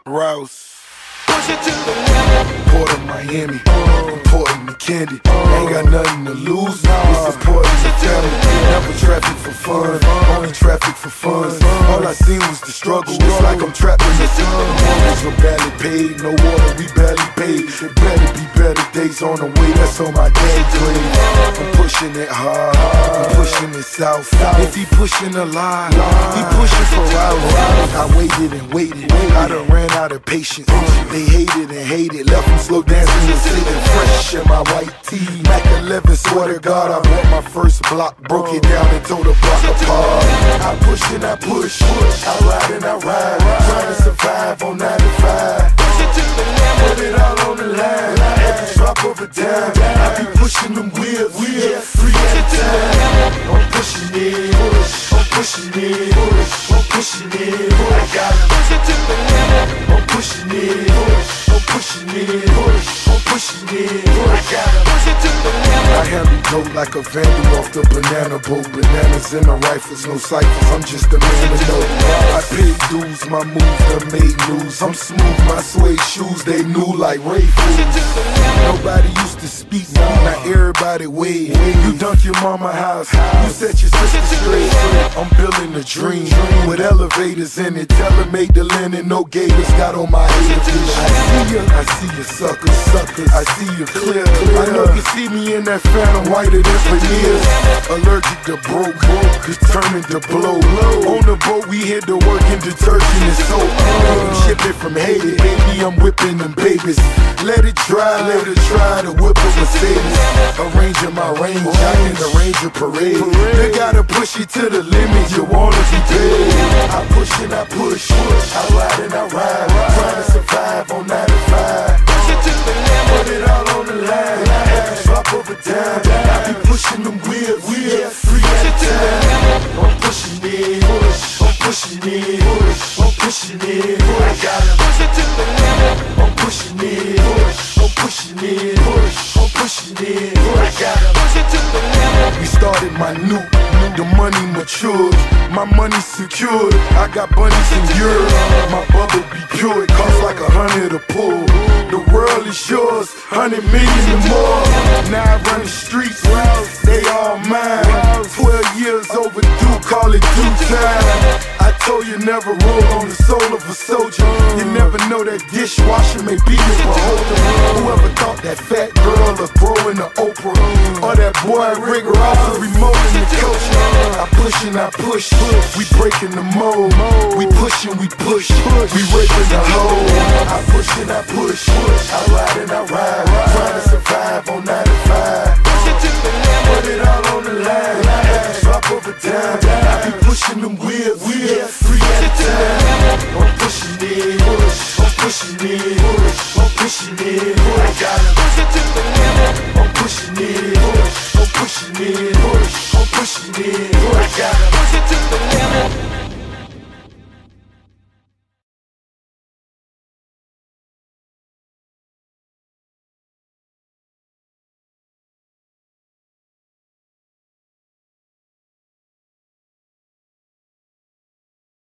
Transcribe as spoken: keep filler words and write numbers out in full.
Rouse. Push it to the limit. Port of Miami, importing the candy. Ain't got nothing to lose. This is Portland the family. Never traffic for fun, only traffic for fun. All I seen was the struggle. It's like I'm trapped in the sun. Mortgage were barely paid, no water we barely paid. It better be better days on the way. That's on my dad's grave. I'm pushing it hard, I'm pushing it south. If he pushing a lie, he pushing for hours. I waited and waited, I done ran out of patience. They hated and hated, left them slow dancing and sitting fresh in my white tee. Mac eleven, swear to God, I bought my first block, broke it down and tore the block apart. I push and I push, I ride and I ride, trying to survive on ninety-five. Put it all on the line, every drop of a dime. I be pushing them wheels, wheels, three at a time. I'm pushing it, push, I'm pushing it, push, I'm pushing it, push. I gotta push it to the limit. I'm pushing it, push, I'm pushing it, push, I'm pushing it, push. I gotta push it to the limit. I handle dope like a vandal off the banana boat. Bananas in the rifles, no ciphers, I'm just a man to know. I paid dues, my moves done made news. I'm smooth, my suede shoes, they new like Ray Fools. Nobody used to speak, now everybody wave. You dunk your mama house, you set your sister straight. I'm building a dream with elevators in it. Tell her make the linen, no gators got on my head. I see ya, I see ya suckers, suckers. I see you clear, I know you see me in that phantom whiter than veneers. Allergic to broke, determined to blow. On the boat we hit the work in detergent and soap. I'm shipping from Haiti, baby I'm whipping them babies. Let it dry, let it try to whip a Mercedes. Arranging my range, I can arrange a parade. You gotta push it to the limit, you wanna be paid. I push and I push, I ride and I ride, trying to survive on ninety-five. Put it all on the line, every drop of a dime. I be pushing them wheels, wheels, three at a time. I'm pushing it, push, I'm pushing it, push, I'm pushing it, push. I gotta push it to the limit. I'm pushing it, push, I'm pushing it, push, I'm pushing it, push. I gotta push it to the limit. We started my new, the money matured, my money secured. I got bunnies in Europe, my bubble be pure. It costs like a hundred a pull. The world is yours, hundred million or more. Now I run the streets, they all mine. Twelve years overdue, call it due time. I told you never roll on the soul of a soldier. You never know that dishwasher may be your beholder. Whoever thought that fat girl would grow into Oprah, or that boy Rick Ross would remote in the culture. I push and I push, we breaking the mold. We push and we push, we raping the hole. I push and I push, I ride and I ride, trying to survive on ninety-five.